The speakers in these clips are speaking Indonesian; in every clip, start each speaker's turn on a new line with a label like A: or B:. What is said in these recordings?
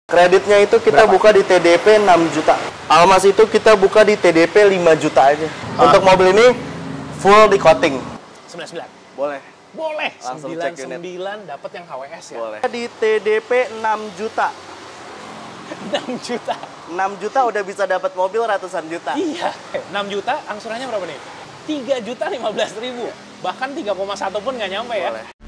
A: Kreditnya itu kita buka di TDP 6 juta. Almas itu kita buka di TDP 5 juta aja. Untuk mobil ini full di coating.
B: 99.
A: Boleh.
B: Boleh.
A: Langsung cek unit.
B: 99 dapat yang HWS ya.
A: Boleh. Di TDP 6 juta.
B: 6 juta.
A: 6 juta udah bisa dapat mobil ratusan juta.
B: Iya. 6 juta angsurannya berapa nih? 3 juta 15 ribu. Bahkan 3,1 pun nggak nyampe ya.
A: Boleh.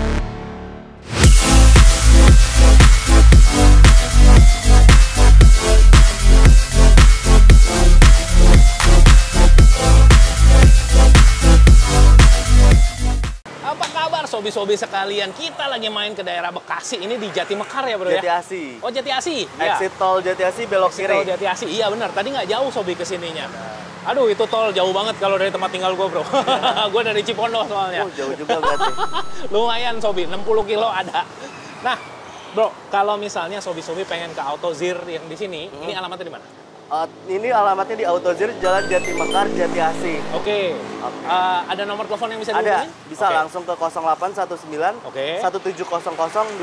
B: Sobi-sobi sekalian, kita lagi main ke daerah Bekasi. Ini di Jatimekar ya bro ya?
A: Jati Asi.
B: Oh Jati Asi.
A: Exit tol Jati Asi belok kiri.
B: Tol Jati Asi, iya benar. Tadi nggak jauh Sobi kesininya. Aduh itu tol jauh banget kalau dari tempat tinggal gue bro. Gue dari Cipondo soalnya.
A: Oh jauh juga berarti.
B: Lumayan Sobi, 60 kilo ada. Nah bro, kalau misalnya Sobi-sobi pengen ke AutoZir yang di sini, ini alamatnya di mana?
A: Ini alamatnya di AutoZir, Jalan Jatimekar, Jati Asi.
B: Oke. Ada nomor telepon yang bisa
A: dihubungin?
B: Ada,
A: bisa langsung ke 0819 1700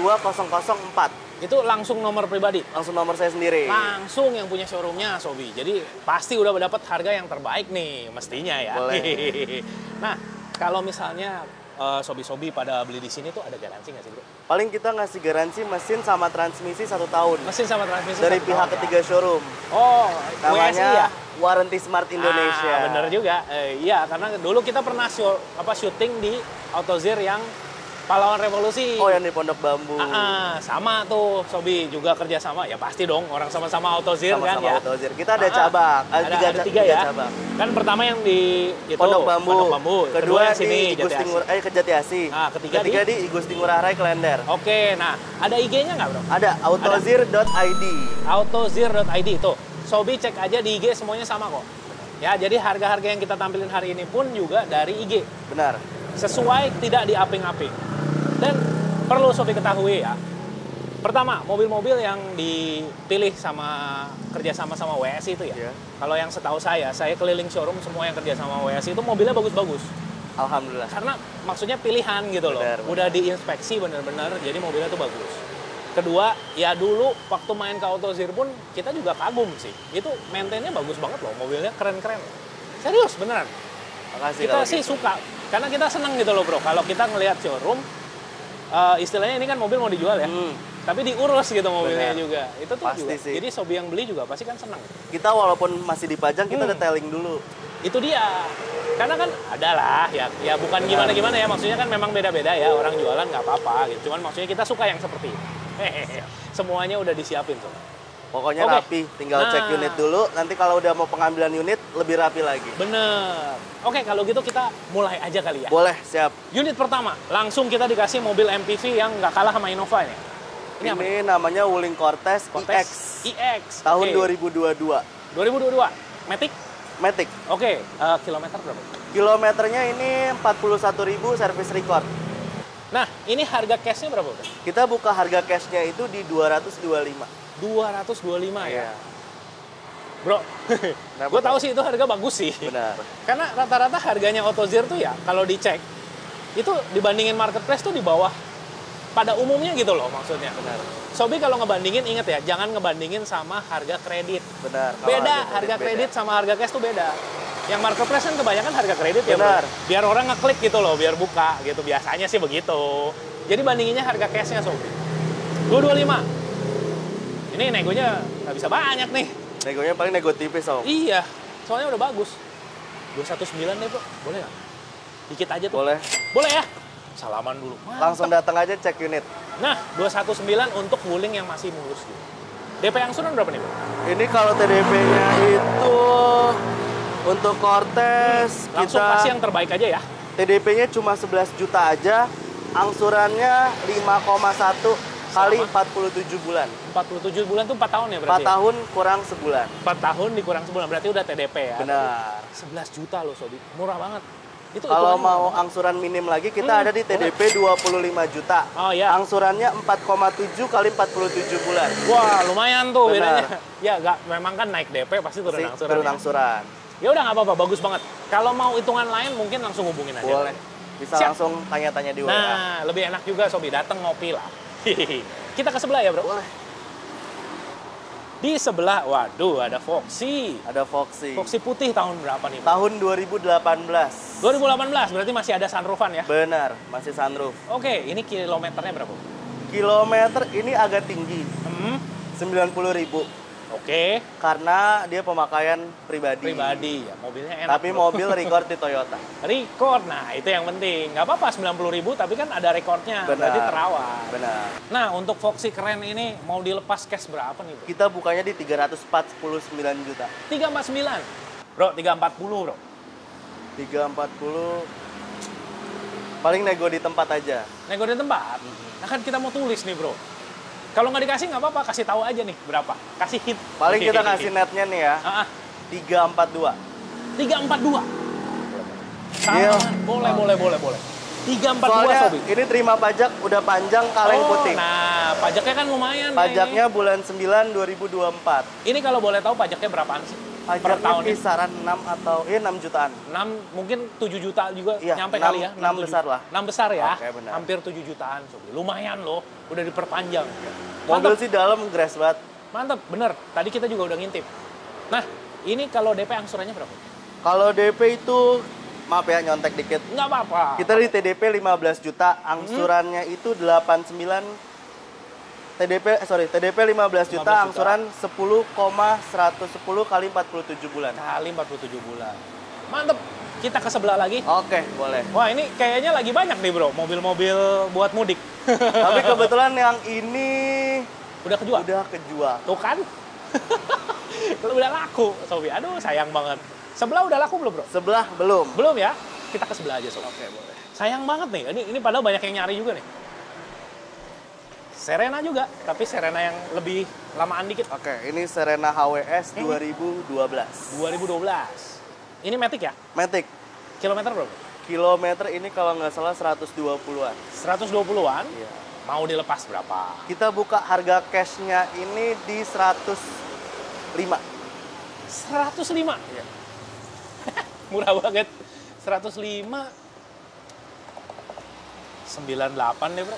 A: 2004.
B: Itu langsung nomor pribadi?
A: Langsung nomor saya sendiri.
B: Langsung yang punya showroomnya Sobi. Jadi pasti udah dapat harga yang terbaik nih, mestinya ya.
A: Boleh.
B: Nah, kalau misalnya Sobi-sobi pada beli di sini tuh ada garansi nggak sih bro?
A: Paling kita ngasih garansi mesin sama transmisi 1 tahun.
B: Mesin sama transmisi
A: dari pihak ketiga showroom.
B: Oh,
A: namanya
B: WSI ya?
A: Warranty Smart Indonesia.
B: Bener juga. Iya, karena dulu kita pernah syuting di AutoZir yang Pahlawan Revolusi.
A: Oh, yang di Pondok Bambu.
B: Sama tuh, Sobi juga kerja sama. Ya pasti dong, orang sama-sama AutoZir kan ya.
A: AutoZir. Kita ada cabang.
B: Ada tiga ya.
A: Cabang.
B: Kan pertama yang di
A: Pondok Bambu.
B: Kedua yang sini
A: ke Jati Asi. Ketiga di Igusti Ngurah Rai Klender.
B: Oke, nah ada IG-nya nggak bro?
A: Ada, autozir.id.
B: Autozir.id itu. Sobi cek aja di IG semuanya sama kok. Ya, jadi harga-harga yang kita tampilin hari ini pun juga dari IG.
A: Benar.
B: Sesuai, tidak diaping-aping. Dan perlu Sobi ketahui ya, pertama, mobil-mobil yang dipilih kerjasama sama WSI itu ya. Kalau yang setahu saya keliling showroom semua yang kerja sama WSI itu mobilnya bagus-bagus.
A: Alhamdulillah.
B: Karena maksudnya pilihan gitu loh.
A: Benar.
B: Udah diinspeksi benar-benar, jadi mobilnya tuh bagus. Kedua, ya dulu waktu main ke AutoZir pun kita juga kagum sih. Itu maintainnya bagus banget loh, mobilnya keren-keren. Serius, beneran.
A: Makasih
B: kita sih gitu suka, karena kita seneng gitu loh bro. Kalau kita ngelihat showroom, istilahnya ini kan mobil mau dijual ya, tapi diurus gitu mobilnya. Bener. Juga. Itu tuh
A: pasti
B: juga.
A: Sih.
B: Jadi Sobi yang beli juga pasti kan seneng.
A: Kita walaupun masih dipajang, kita detailing dulu.
B: Itu dia. Karena kan ada lah, ya bukan gimana-gimana ya. Maksudnya kan memang beda-beda ya. Orang jualan nggak apa-apa gitu. Cuman maksudnya kita suka yang seperti ini. Semuanya udah disiapin tuh.
A: Pokoknya rapi, tinggal cek unit dulu. Nanti kalau udah mau pengambilan unit, lebih rapi lagi.
B: Bener. Oke, kalau gitu kita mulai aja kali ya.
A: Boleh, siap.
B: Unit pertama, langsung kita dikasih mobil MPV yang nggak kalah sama Innova ini.
A: Ini namanya Wuling Cortez EX. Tahun 2022.
B: 2022. Matic?
A: Matic.
B: Oke, kilometer berapa?
A: Kilometernya ini 41.000 service record.
B: Nah, ini harga cashnya berapa?
A: Kita buka harga cashnya itu di 225.
B: 225 ya? Bro, gue tahu sih itu harga bagus sih.
A: Benar.
B: Karena rata-rata harganya AutoZir tuh ya, kalau dicek, itu dibandingin marketplace tuh di bawah pada umumnya gitu loh maksudnya.
A: Benar.
B: Sobi kalau ngebandingin, inget ya, jangan ngebandingin sama harga kredit.
A: Benar.
B: Beda, harga kredit sama harga cash tuh beda. Yang marketplace kan kebanyakan harga kredit.
A: Benar.
B: Ya bro. Biar orang ngeklik gitu loh, biar buka gitu. Biasanya sih begitu. Jadi bandinginnya harga cashnya Sobi. 225. Ini negonya nggak bisa banyak nih.
A: Negonya paling nego tipis, Om.
B: Iya, soalnya udah bagus. 219 deh, bro. Boleh nggak? Dikit aja tuh.
A: Boleh.
B: Boleh ya? Salaman dulu. Mantap.
A: Langsung datang aja cek unit.
B: Nah, 219 untuk Wuling yang masih mulus gitu. DP angsuran berapa nih, bro?
A: Ini kalau TDP-nya itu untuk Cortez
B: langsung
A: kita
B: kasih yang terbaik aja ya.
A: TDP-nya cuma 11 juta aja. Angsurannya 5,1 kali 47 bulan.
B: 47 bulan tuh 4 tahun ya berarti?
A: 4 tahun kurang sebulan.
B: 4 tahun dikurang sebulan, berarti udah TDP ya?
A: Benar.
B: 11 juta loh, Sobi. Murah banget. Itu
A: kalau mau angsuran minim lagi, kita ada di TDP 25 juta.
B: Oh iya.
A: Angsurannya 4,7 kali 47 bulan.
B: Wah, lumayan tuh.
A: Benar.
B: Bedanya. Ya, memang kan naik DP pasti turun angsuran.
A: Turun angsuran.
B: Ya udah nggak apa-apa, bagus banget. Kalau mau hitungan lain mungkin langsung hubungin aja.
A: Boleh. Bisa langsung tanya-tanya di WA.
B: Nah, lebih enak juga Sobi, datang ngopi lah. Kita ke sebelah ya, bro?
A: Boleh.
B: Di sebelah, waduh, ada Foxy.
A: Ada Foxy.
B: Foxy putih tahun berapa nih?
A: Tahun 2018.
B: 2018, berarti masih ada sunroofan ya?
A: Benar, masih sunroof.
B: Oke, ini kilometernya berapa?
A: Kilometer ini agak tinggi, 90.000.
B: Oke.
A: Karena dia pemakaian pribadi.
B: Pribadi, ya mobilnya enak.
A: Tapi mobil record di Toyota.
B: Record, nah itu yang penting. Nggak apa-apa 90.000, tapi kan ada recordnya.
A: Benar.
B: Berarti terawat.
A: Benar.
B: Nah, untuk Foxy keren ini mau dilepas cash berapa nih, bro?
A: Kita bukanya di 349 juta.
B: 349. Bro, 340, bro.
A: 340 paling nego di tempat aja.
B: Nego di tempat? Nah kan kita mau tulis nih, bro. Kalau nggak dikasih nggak apa-apa, kasih tahu aja nih berapa. Kasih hint.
A: Paling kita kasih netnya nih ya. 342.
B: 342.
A: Deal.
B: Boleh. 342,
A: Soalnya
B: Sobi.
A: ini terima pajak udah panjang kaleng putih.
B: Nah, pajaknya kan lumayan.
A: Pajaknya
B: ya,
A: bulan 9 2024.
B: ini kalau boleh tahu pajaknya berapaan sih? Per
A: Pajaknya
B: tahun
A: kisaran 6 atau 6 jutaan.
B: 6, mungkin 7 juta juga
A: Iya,
B: nyampe
A: 6,
B: kali ya?
A: 6 besar lah.
B: 6 besar ya?
A: Oke, benar.
B: Hampir 7 jutaan, Sobi. Lumayan loh, udah diperpanjang.
A: Mobil sih dalam grass banget.
B: Mantap, bener. Tadi kita juga udah ngintip. Nah, ini kalau DP angsurannya berapa?
A: Kalau DP itu, maaf ya nyontek dikit.
B: Nggak apa-apa.
A: Kita di TDP 15 juta, angsurannya itu 89 TDP 15 juta, angsuran 10,110 kali 47 bulan.
B: Kali 47 bulan. Mantep. Kita ke sebelah lagi.
A: Oke, boleh.
B: Wah, ini kayaknya lagi banyak nih, bro. Mobil-mobil buat mudik.
A: Tapi kebetulan yang ini
B: Udah kejual?
A: udah kejual.
B: Tuh kan? Udah laku, Sobi. Aduh, sayang banget. Sebelah udah laku belum, bro?
A: Sebelah belum.
B: Belum ya? Kita ke sebelah aja, Sobi.
A: Oke, boleh.
B: Sayang banget nih. Ini padahal banyak yang nyari juga nih. Serena juga, tapi Serena yang lebih lamaan dikit.
A: Oke, ini Serena HWS 2012.
B: 2012. Ini Matic ya?
A: Matic.
B: Kilometer berapa?
A: Kilometer ini kalau nggak salah 120-an.
B: 120-an?
A: Iya.
B: Mau dilepas berapa?
A: Kita buka harga cashnya ini di 105.
B: 105?
A: Iya.
B: Murah banget. 105. 98 deh, bro.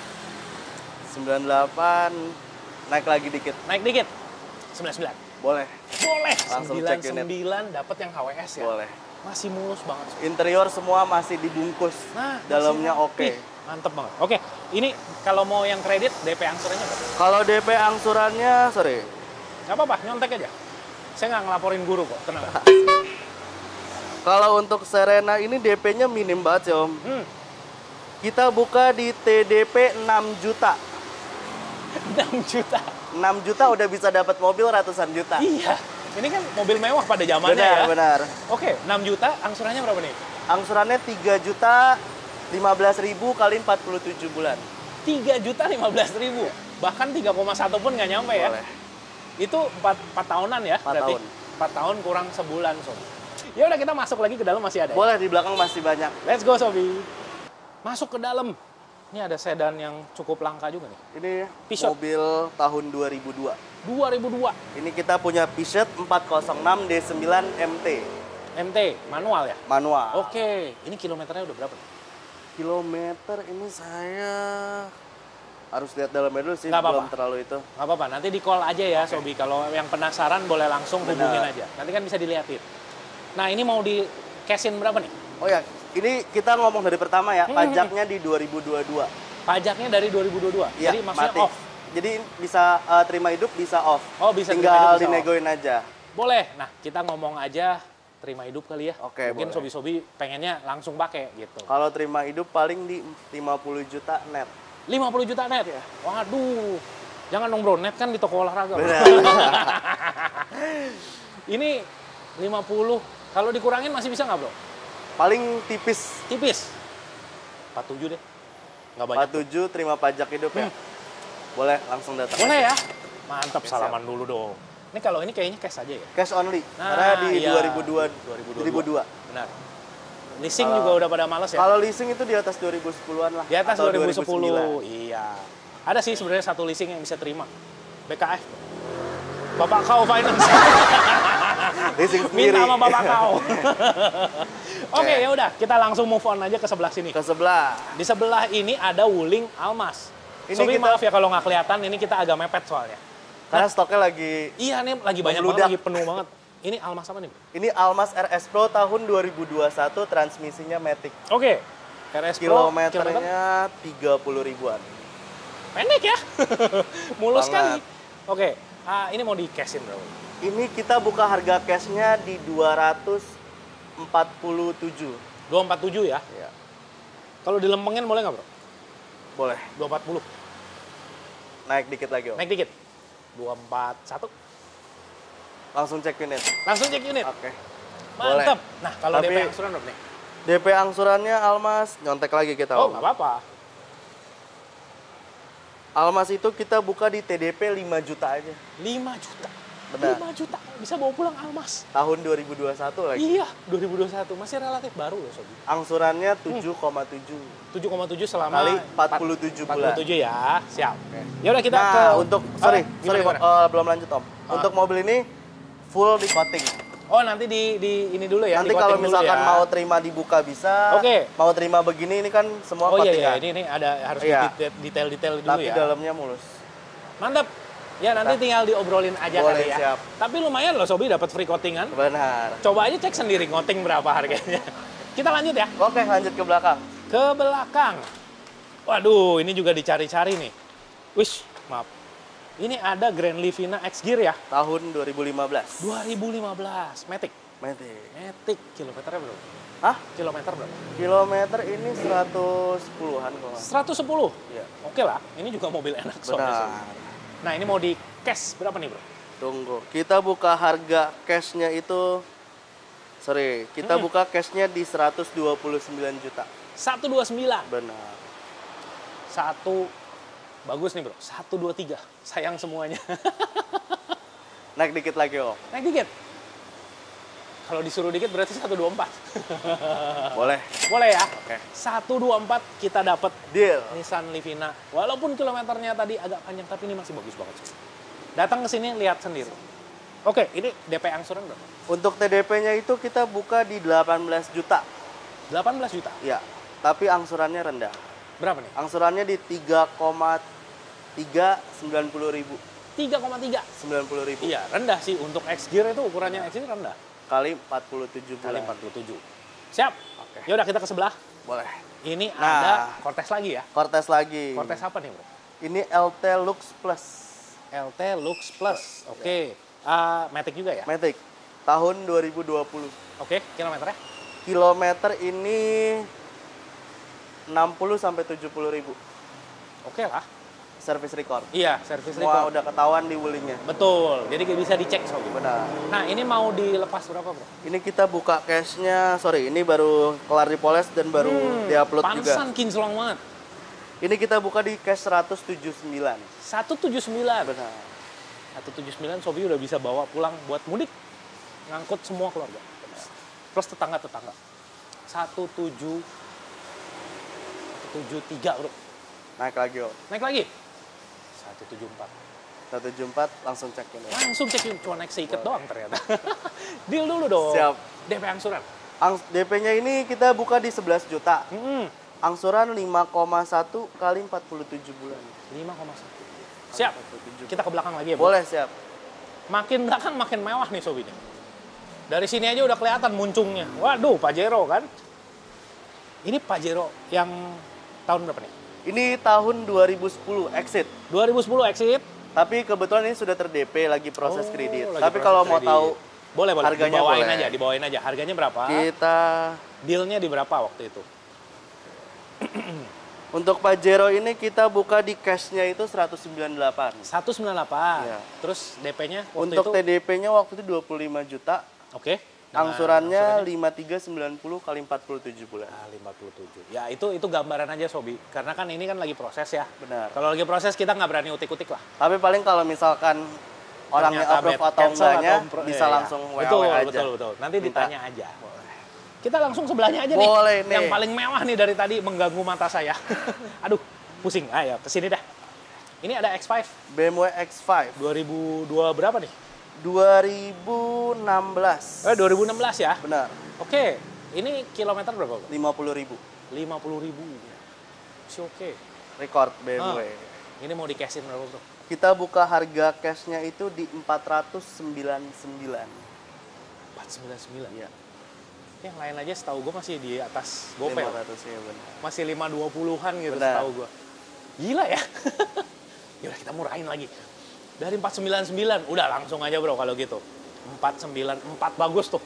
A: 98 naik lagi dikit.
B: Naik dikit. 99.
A: Boleh.
B: Boleh.
A: Langsung cek unit.
B: 99 dapat yang HWS ya.
A: Boleh.
B: Masih mulus banget.
A: Interior semua masih dibungkus.
B: Nah,
A: dalamnya
B: masih
A: oke.
B: rapi. Mantep banget. Oke, ini kalau mau yang kredit DP angsurannya berapa?
A: Kalau DP angsurannya, sorry.
B: Nggak apa-apa, nyontek aja. Saya nggak ngelaporin guru kok, tenang.
A: Kalau untuk Serena ini DP-nya minim banget ya, Om. Kita buka di TDP 6 juta.
B: 6 juta.
A: 6 juta udah bisa dapat mobil ratusan juta.
B: Iya. Ini kan mobil mewah pada zamannya ya.
A: Benar.
B: Oke, 6 juta angsurannya berapa nih?
A: Angsurannya 3 juta 15.000 kali 47 bulan.
B: 3 juta 15.000. Bahkan 3,1 pun nggak nyampe ya.
A: Boleh.
B: Itu 4 tahunan ya?
A: 4 tahun.
B: 4 tahun kurang sebulan, Sob. Ya udah kita masuk lagi ke dalam masih ada.
A: Boleh, di belakang masih banyak.
B: Let's go, Sobi. Masuk ke dalam. Ini ada sedan yang cukup langka juga nih.
A: Ini
B: Peugeot.
A: mobil tahun 2002.
B: 2002.
A: Ini kita punya Peugeot 406 D9 MT.
B: MT, manual ya?
A: Manual.
B: Oke, ini kilometernya udah berapa?
A: Kilometer ini saya harus lihat dalamnya dulu sih,
B: Nggak apa-apa.
A: belum terlalu itu.
B: Nggak apa-apa, nanti di call aja ya, Sobi. Kalau yang penasaran boleh langsung hubungin
A: Benar.
B: aja. Nanti kan bisa dilihatin. Nah, ini mau di cash-in berapa nih?
A: Oh ya, ini kita ngomong dari pertama ya, pajaknya di 2022.
B: Pajaknya dari 2022?
A: Iya,
B: Jadi maksudnya
A: mati.
B: off?
A: Jadi bisa terima hidup, bisa off.
B: Oh, bisa terima
A: tinggal
B: hidup, bisa
A: dinegoin aja.
B: Boleh. Nah, kita ngomong aja terima hidup kali ya.
A: Oke,
B: Mungkin
A: boleh.
B: Sobi-Sobi pengennya langsung pakai gitu.
A: Kalau terima hidup paling di 50 juta net.
B: 50 juta net ya? Waduh. Jangan dong bro, net kan di toko olahraga.
A: Benar.
B: Ini 50, kalau dikurangin masih bisa nggak bro?
A: Paling tipis.
B: Tipis. 47 deh. Nggak banyak.
A: 47 terima pajak hidup ya. Boleh langsung datang.
B: Boleh ya? Mantap,
A: Oke,
B: salaman dulu dong. Ini kalau ini kayaknya cash aja ya?
A: Cash only.
B: Nah,
A: Karena di
B: iya.
A: 2002.
B: Benar. Leasing
A: Kalau-
B: juga udah pada males ya?
A: Kalau leasing itu di atas 2010-an lah.
B: Di atas
A: atau
B: 2010. Iya. Ada sih sebenarnya satu leasing yang bisa terima. BKF. Bapak kau finance.
A: Leasing sendiri.
B: Minta sama bapak kau. Oke, ya udah, kita langsung move on aja ke sebelah sini.
A: Ke sebelah.
B: Di sebelah ini ada Wuling Almas.
A: Ini
B: Sobi
A: kita-
B: maaf ya kalau nggak kelihatan, ini kita agak mepet soalnya.
A: Karena stoknya lagi
B: Iya nih, lagi banyak banget, lagi penuh banget. Ini Almas apa nih?
A: Ini Almas RS Pro tahun 2021, transmisinya Matic.
B: Oke. RS Pro
A: kilometernya 30 ribuan.
B: Pendek ya? Mulus
A: Banget.
B: sekali. Oke. Ini mau di cashin bro.
A: Ini kita buka harga cashnya di 247.
B: 247 ya?
A: Iya.
B: Kalau dilempengin boleh nggak bro?
A: Boleh.
B: 240.
A: Naik dikit lagi, Om.
B: Naik dikit. 241.
A: Langsung cek unit.
B: Langsung cek unit.
A: Oke.
B: Mantap. Nah, kalau
A: Tapi
B: DP angsuran berapa nih?
A: DP angsurannya Almas, nyontek lagi kita.
B: Oh,
A: Om.
B: nggak apa-apa.
A: Almas itu kita buka di TDP 5 juta aja.
B: 5 juta.
A: Benar.
B: 5 juta. Bisa bawa pulang Almas.
A: Tahun 2021 lagi.
B: Iya, 2021. Masih relatif baru loh, Sobi.
A: Angsurannya 7,7.
B: 7,7 selama
A: Kali 47 bulan.
B: 47 ya. Siap. Ya udah kita
A: Nah,
B: ke
A: untuk sorry,
B: gimana?
A: belum lanjut, Om. Untuk mobil ini full di coating.
B: Oh, nanti di ini dulu ya.
A: Nanti
B: di
A: kalau
B: coating dulu
A: misalkan
B: ya.
A: mau terima dibuka bisa.
B: Oke.
A: Mau terima begini ini kan semua
B: Oh
A: coating
B: iya,
A: kan.
B: ini ada harus
A: Iya.
B: detail-detail dulu
A: Tapi
B: ya.
A: dalamnya mulus.
B: Mantap. Ya nanti tinggal diobrolin aja
A: Boleh,
B: kali ya.
A: siap.
B: Tapi lumayan loh Sobi dapat free coatingan.
A: Benar.
B: Coba aja cek sendiri coating berapa harganya. Kita lanjut ya.
A: Oke, lanjut ke belakang.
B: Ke belakang. Waduh, ini juga dicari-cari nih. Wish, maaf. Ini ada Grand Livina X Gear ya.
A: Tahun 2015.
B: 2015, Matic.
A: Matic.
B: Matic, kilometernya berapa?
A: Hah?
B: Kilometer berapa?
A: Kilometer ini 110-an kok.
B: 110.
A: Iya.
B: Oke lah, ini juga mobil enak soalnya.
A: Benar.
B: Nah, ini mau di cash berapa nih, Bro?
A: Tunggu. Kita buka harga cashnya itu kita buka cashnya di 129 juta.
B: 129.
A: Benar.
B: Bagus nih, Bro. 123. Sayang semuanya.
A: Naik dikit lagi, Om.
B: Naik dikit. Kalau disuruh dikit berarti 124.
A: Boleh.
B: Boleh ya?
A: Oke.
B: 124 kita dapat
A: Deal.
B: Nissan Livina. Walaupun kilometernya tadi agak panjang, tapi ini masih bagus banget. Datang ke sini lihat sendiri. Oke, ini DP angsuran berapa?
A: Untuk TDP-nya itu kita buka di 18 juta.
B: 18 juta.
A: Ya, tapi angsurannya rendah.
B: Berapa nih?
A: Angsurannya di 3,390 ribu.
B: 3,3.
A: 90 ribu.
B: Iya, rendah sih. Untuk X Gear itu ukurannya X Gear rendah.
A: Kali 47
B: Kali
A: bulan.
B: 47. Siap.
A: Oke.
B: Ya udah kita ke sebelah.
A: Boleh.
B: Ini
A: Nah.
B: ada Cortez lagi ya.
A: Cortez lagi.
B: Cortez apa nih, Bro?
A: Ini LT Lux Plus.
B: LT Lux Plus. Oke. Matic juga ya?
A: Matic. Tahun 2020.
B: Oke, kilometernya?
A: Kilometer ini 60 sampai 70 ribu.
B: Oke lah.
A: Service record.
B: Iya, service
A: Semua
B: record.
A: udah ketahuan di wulinya.
B: Betul. Jadi bisa dicek Sobi.
A: Benar.
B: Nah, ini mau dilepas berapa, Bro?
A: Ini kita buka cashnya, ini baru kelar dipoles dan baru diupload juga.
B: Pantesan kinclong banget.
A: Ini kita buka di cash 179.
B: 179.
A: Benar.
B: 179 Sobi udah bisa bawa pulang buat mudik. Ngangkut semua keluarga. Plus tetangga-tetangga. 173, Bro.
A: Naik lagi, Om.
B: Naik lagi. 174.
A: 174 langsung cek ini.
B: Langsung cek yuk, cuma naik seikat doang ternyata. Deal dulu dong.
A: Siap.
B: DP angsuran.
A: DP-nya ini kita buka di 11 juta. Angsuran 5,1 kali 47 bulan.
B: 5,1. Siap. Kita ke belakang lagi ya, Bu?
A: Boleh, siap.
B: Makin belakang makin mewah nih Sobi. Dari sini aja udah kelihatan muncungnya. Waduh, Pajero kan. Ini Pajero yang tahun berapa nih?
A: Ini tahun 2010 exit.
B: 2010 exit.
A: Tapi kebetulan ini sudah ter-DP lagi proses kredit.
B: lagi
A: Tapi
B: proses
A: kalau mau
B: kredit.
A: tahu
B: boleh
A: harganya
B: dibawain
A: boleh.
B: aja, dibawain aja. Harganya berapa?
A: Kita
B: Dealnya di berapa waktu itu?
A: untuk Pajero ini kita buka di cashnya itu 198.
B: 198.
A: Iya.
B: Terus DP-nya waktu
A: Untuk
B: itu?
A: TDP-nya waktu itu 25 juta.
B: Oke.
A: Angsurannya 5390 kali 47 bulan.
B: 57. Ya itu gambaran aja Sobi. Karena kan ini kan lagi proses ya.
A: Benar.
B: Kalau lagi proses kita nggak berani utik-utik lah.
A: Tapi paling kalau misalkan orangnya
B: Ternyata
A: approve
B: bad
A: atau
B: cancel
A: enggaknya
B: atau
A: bisa
B: iya,
A: langsung
B: iya.
A: WA
B: Betul,
A: aja.
B: betul. Nanti
A: Minta.
B: ditanya aja. Kita langsung sebelahnya aja nih.
A: Boleh nih.
B: Yang paling mewah nih dari tadi mengganggu mata saya. Aduh, pusing. Ya kesini dah. Ini ada X5.
A: BMW X5
B: 2002 berapa nih?
A: 2016.
B: 2016 ya?
A: Benar.
B: Oke. Ini kilometer berapa, Bro?
A: 50.000.
B: 50.000. Si oke.
A: Record BMW.
B: Ini mau di cashin berapa bro?
A: Kita buka harga cashnya itu di 499.
B: 499?
A: Iya.
B: Yang lain aja setahu gue masih di atas GoPay.
A: 500 ya benar.
B: Masih 520-an gitu
A: Benar.
B: setahu gue. Gila ya. Yaudah kita murahin lagi. Dari 499, udah langsung aja bro kalau gitu. 494 bagus tuh,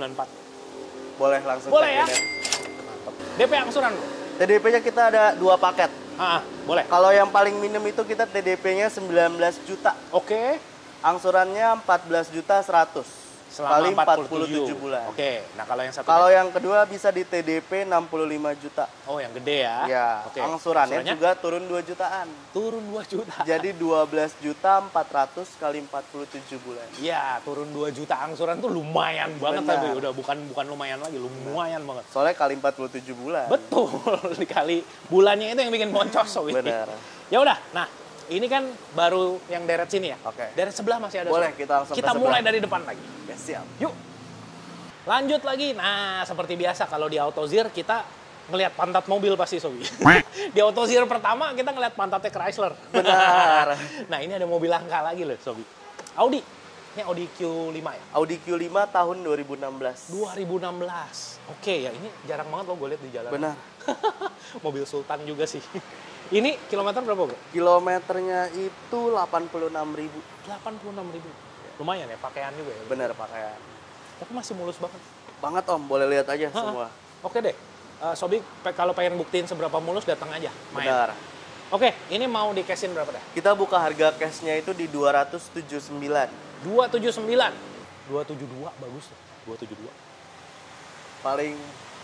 B: 494.
A: Boleh langsung.
B: Boleh ya?
A: TDP.
B: Mantap. DP angsuran bro?
A: TDP-nya kita ada 2 paket.
B: Boleh.
A: Kalau yang paling minim itu kita TDP-nya 19 juta.
B: Oke.
A: Angsurannya 14 juta 100.
B: Selama
A: Kali
B: 47
A: bulan.
B: Oke. Nah kalau yang satu.
A: Kalau yang kedua bisa di TDP 65 juta.
B: Oh yang gede ya?
A: Ya,
B: Oke.
A: angsurannya juga turun 2 jutaan.
B: Turun 2 juta.
A: Jadi 12 juta 400 kali 47 bulan.
B: Iya, turun 2 juta angsuran tuh lumayan banget
A: Benar.
B: tapi udah bukan lumayan lagi, lumayan banget.
A: Soalnya kali 47 bulan.
B: Betul, dikali bulannya itu yang bikin boncos sobi.
A: Benar.
B: Ya udah, nah ini kan baru yang deret sini ya.
A: Oke.
B: Deret sebelah masih ada.
A: Boleh,
B: sobi.
A: kita langsung
B: Kita
A: ke
B: mulai
A: sebelah.
B: dari depan lagi.
A: Ya, siap.
B: Yuk. Lanjut lagi. Nah, seperti biasa kalau di AutoZear kita ngelihat pantat mobil pasti sobi. Di AutoZear pertama kita ngelihat pantatnya Chrysler.
A: Benar.
B: Nah, ini ada mobil langka lagi loh sobi. Audi. Ini Audi Q5 ya?
A: Audi Q5 tahun 2016.
B: 2016. Oke ya, ini jarang banget lo gue lihat di jalan.
A: Benar.
B: Mobil Sultan juga sih. Ini kilometer berapa bro?
A: Kilometernya itu 86.000.
B: 86.000. Lumayan ya, pakaian juga ya.
A: Benar pakaian.
B: Tapi masih mulus banget.
A: Banget Om, boleh lihat aja semua.
B: Oke deh. Sobi, kalau pengen buktiin seberapa mulus datang aja. Main.
A: Benar.
B: Oke, ini mau di cashin berapa dah?
A: Kita buka harga cashnya itu di 279.
B: 279. 272 bagus tuh. 272.
A: Paling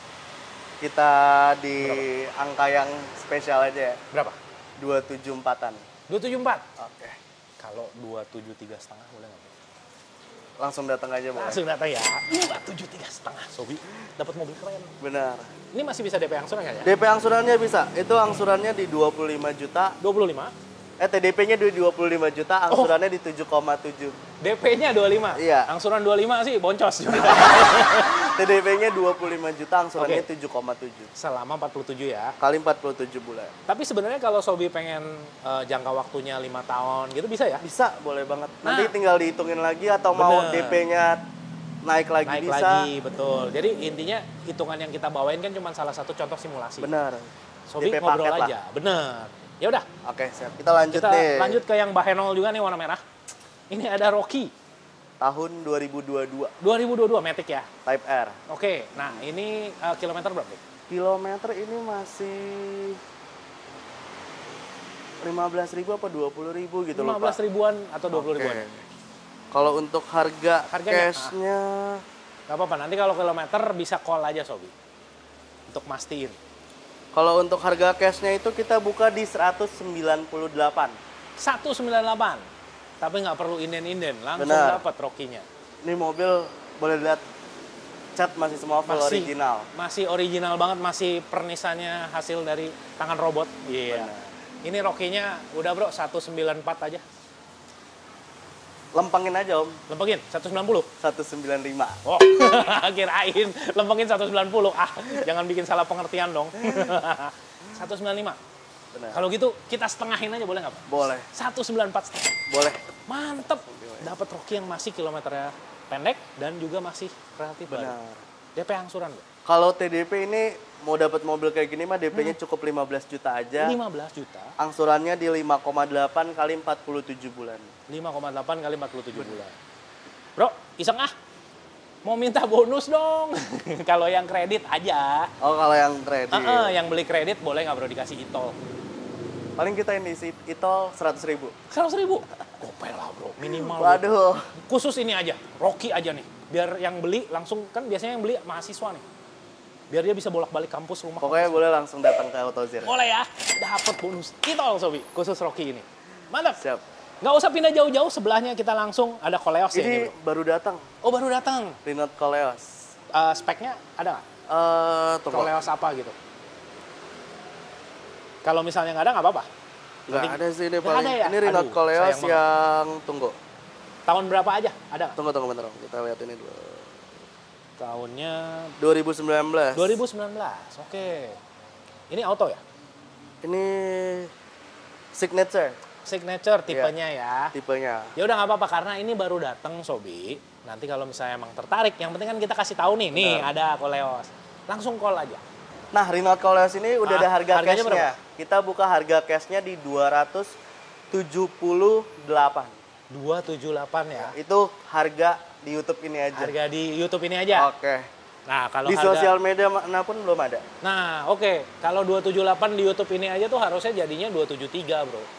A: kita di angka yang spesial aja ya.
B: Berapa?
A: 274-an.
B: 274.
A: Oke.
B: Kalau 273,5 boleh nggak?
A: Langsung datang aja boleh.
B: Langsung datang ya. 273,5 Sobi. Dapat mobil keren.
A: Benar.
B: Ini masih bisa DP angsuran nggak ya?
A: DP angsurannya bisa. Itu angsurannya di 25 juta.
B: 25.
A: TDP-nya di 25 juta, angsurannya di 7,7.
B: DP-nya 25.
A: Iya.
B: Angsuran 25 sih boncos.
A: TDP-nya 25 juta, angsurannya 7,7.
B: Selama 47 ya.
A: Kali 47 bulan.
B: Tapi sebenarnya kalau Sobi pengen jangka waktunya 5 tahun gitu bisa ya?
A: Bisa, boleh banget.
B: Nah.
A: Nanti tinggal dihitungin lagi atau mau
B: Bener.
A: DP-nya naik lagi
B: Naik
A: bisa.
B: lagi, betul. Jadi intinya hitungan yang kita bawain kan cuma salah satu contoh simulasi.
A: Benar.
B: Sobi
A: DP
B: ngobrol
A: paket
B: aja. Bener. Ya udah,
A: Oke, siap. Kita lanjut
B: kita
A: nih.
B: lanjut ke yang Bahenol juga nih warna merah. Ini ada Rocky
A: Tahun 2022,
B: 2022 Matic ya.
A: Type R.
B: Oke, nah ini kilometer berapa?
A: Kilometer ini masih 15.000 apa 20.000 gitu loh,
B: 15 ribuan atau 20 ribuan?
A: Kalau untuk harganya cashnya,
B: Gak apa-apa, nanti kalau kilometer bisa call aja Sobi. Untuk mastiin.
A: kalau untuk harga cashnya itu kita buka di 198.
B: 198. Tapi nggak perlu inden-inden, langsung
A: Benar.
B: dapat Rocky-nya.
A: Ini mobil boleh lihat cat masih semua full original.
B: Masih original banget, masih pernisannya hasil dari tangan robot. Iya.
A: Benar.
B: Ini Rocky-nya udah bro, 194 aja.
A: Lempengin aja Om,
B: Lempengin, 190.
A: 195.
B: Oh, kirain lempengin 190. Ah, jangan bikin salah pengertian dong. 195.
A: Benar.
B: Kalau gitu kita setengahin aja boleh nggak Pak?
A: Boleh.
B: 194 setengah.
A: Boleh.
B: Mantep. Dapat Rocky yang masih kilometernya pendek dan juga masih relatif baru.
A: Benar.
B: DP angsuran Bro.
A: Kalau TDP ini mau dapat mobil kayak gini mah DP-nya cukup 15 juta aja.
B: 15 juta.
A: Angsurannya di 5,8 kali 47 bulan.
B: 5,8 kali 47 bulan. Bro, iseng ah. Mau minta bonus dong. Kalau yang kredit aja.
A: Oh, kalau yang kredit.
B: Yang beli kredit boleh nggak bro dikasih e-tol?
A: Paling kita ini isi e-tol 100.000.
B: 100.000. Gopel lah bro, minimal.
A: Waduh.
B: Khusus ini aja, Rocky aja nih. Biar yang beli langsung, kan biasanya yang beli mahasiswa nih. Biar dia bisa bolak-balik kampus rumah.
A: Pokoknya boleh langsung datang ke AutoZear.
B: Boleh ya, dapat bonus e-tol Sobi, khusus Rocky ini. Mantap.
A: Siap.
B: Nggak usah pindah jauh-jauh, sebelahnya kita langsung ada Koleos ya
A: Ini
B: bro.
A: baru datang,
B: Oh baru datang.
A: Renault Koleos.
B: Speknya ada nggak?
A: Tunggu.
B: Koleos apa gitu? Kalau misalnya nggak ada nggak apa-apa.
A: Nggak
B: Nanti-
A: ada sih ini
B: Nggak
A: paling.
B: ada ya?
A: Ini Renault
B: Aduh,
A: Koleos
B: sayang banget.
A: yang tunggu.
B: Tahun berapa aja? Ada nggak?
A: Tunggu bentar Om. Kita lihat ini dulu.
B: Tahunnya
A: 2019.
B: 2019. Oke. Ini auto ya?
A: Ini Signature.
B: Signature tipenya ya.
A: Tipenya.
B: Ya udah nggak apa-apa karena ini baru datang Sobi. Nanti kalau misalnya emang tertarik, yang penting kan kita kasih tahu nih, nih ada Koleos. Langsung call aja.
A: Nah, Renault Koleos ini udah ada harga
B: harganya
A: cashnya.
B: berapa?
A: Kita buka harga cashnya di 278.
B: 278 ya.
A: Itu harga di YouTube ini aja.
B: Harga di YouTube ini aja.
A: Oke.
B: Nah, kalau
A: Di sosial media mana pun belum ada.
B: Nah, oke. Kalau 278 di YouTube ini aja tuh harusnya jadinya 273, Bro.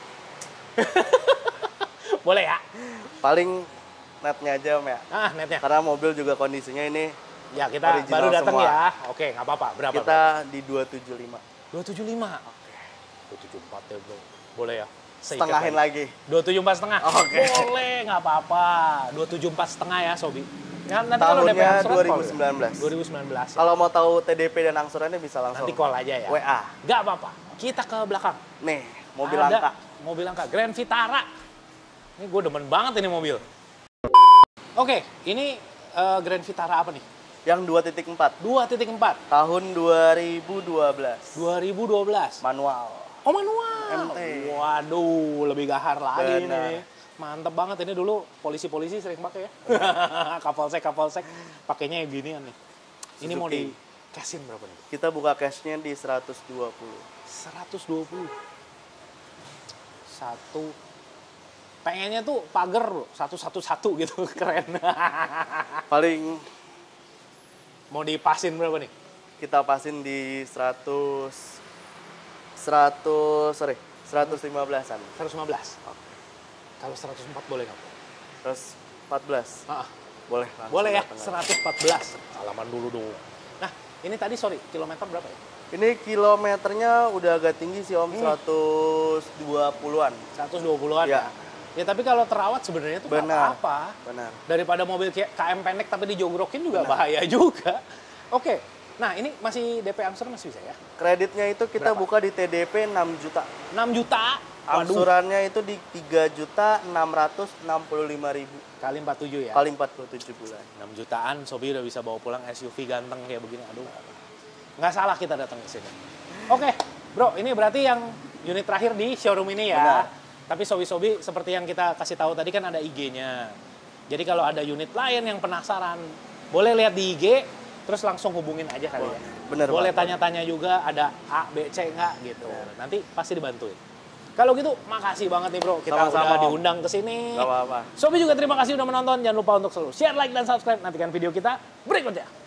B: Boleh ya?
A: Paling netnya aja, Om ya.
B: Ah, netnya.
A: Karena mobil juga kondisinya ini
B: Ya, kita baru datang ya. Oke, nggak apa-apa. Berapa?
A: Kita di 275.
B: 275. Oke. 274 ya, Bro. Boleh ya?
A: Setengahin lagi.
B: 274 setengah.
A: Oke.
B: Boleh, nggak apa-apa. 274 setengah ya, Sobi. Ya, nanti kalau DP
A: Tahunnya
B: angsuran
A: 2019.
B: 2019.
A: Kalau mau tahu TDP dan angsurannya bisa langsung.
B: Nanti call aja ya.
A: WA.
B: Nggak apa-apa. Kita ke belakang.
A: Nih, mobil
B: Ada
A: langka.
B: Mobil langka. Grand Vitara. Ini gue demen banget ini mobil. Oke, ini Grand Vitara apa nih?
A: Yang 2.4.
B: 2.4.
A: Tahun 2012.
B: 2012.
A: Manual.
B: Oh, manual.
A: MT.
B: Waduh, lebih gahar lagi
A: Benar.
B: ini. Mantep banget ini dulu polisi-polisi sering pakai ya. Kapolsek pakainya yang ginian nih. Ini mau
A: Suzuki.
B: di cashin berapa nih?
A: Kita buka cashnya di 120.
B: 120. Satu. Pengennya tuh pagar bro, 111 gitu, keren.
A: Paling
B: Mau dipasin berapa nih?
A: kita pasin di 115-an.
B: 115. Kalau 104 boleh nggak?
A: 114. Boleh. langsung
B: Boleh ya,
A: datang.
B: 114. Salaman dulu dong. Nah, ini tadi sorry, kilometer berapa ya?
A: Ini kilometernya udah agak tinggi sih Om, 120-an.
B: 120-an
A: Ya.
B: Ya tapi kalau terawat sebenarnya tuh nggak
A: Benar.
B: apa-apa.
A: Benar.
B: Daripada mobil KM pendek tapi dijogrokin juga bahaya juga. Oke, nah ini masih DP angsuran masih bisa ya?
A: Kreditnya itu kita
B: Berapa?
A: buka di TDP 6 juta.
B: 6 juta? Waduh,
A: Angsurannya itu di 3.665.000
B: kali 47 ya?
A: kali 47 bulan.
B: 6 jutaan, Sobi udah bisa bawa pulang SUV ganteng kayak begini. Aduh, nggak salah kita datang ke sini. Oke, bro, ini berarti yang unit terakhir di showroom ini ya.
A: Benar.
B: Tapi Sobi-Sobi seperti yang kita kasih tahu tadi kan ada IG-nya. Jadi kalau ada unit lain yang penasaran, boleh lihat di IG, terus langsung hubungin aja kali ya.
A: Bener
B: Boleh
A: banget.
B: tanya-tanya juga ada A, B, C nggak gitu. Nanti pasti dibantuin. Kalau gitu, makasih banget nih bro. Kita
A: Sama-sama,
B: udah
A: Om.
B: diundang ke sini.
A: Gak apa-apa.
B: Sobi juga terima kasih udah menonton. Jangan lupa untuk selalu share, like, dan subscribe. Nantikan video kita berikutnya.